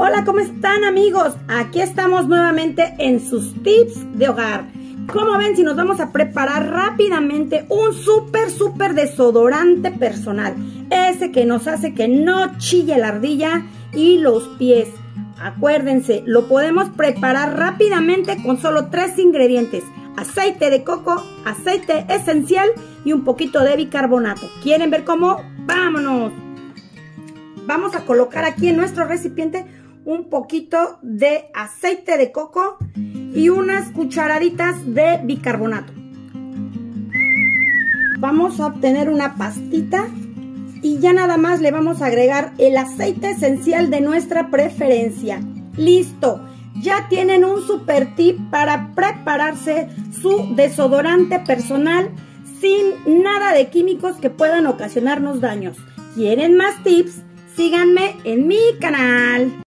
Hola, ¿cómo están, amigos? Aquí estamos nuevamente en sus tips de hogar. Como ven, si nos vamos a preparar rápidamente un súper desodorante personal, ese que nos hace que no chille la ardilla y los pies. Acuérdense, lo podemos preparar rápidamente con solo 3 ingredientes: aceite de coco, aceite esencial y un poquito de bicarbonato. ¿Quieren ver cómo? ¡Vámonos! Vamos a colocar aquí en nuestro recipiente un poquito de aceite de coco y unas cucharaditas de bicarbonato. Vamos a obtener una pastita y ya nada más le vamos a agregar el aceite esencial de nuestra preferencia. ¡Listo! Ya tienen un super tip para prepararse su desodorante personal sin nada de químicos que puedan ocasionarnos daños. ¿Quieren más tips? Síganme en mi canal.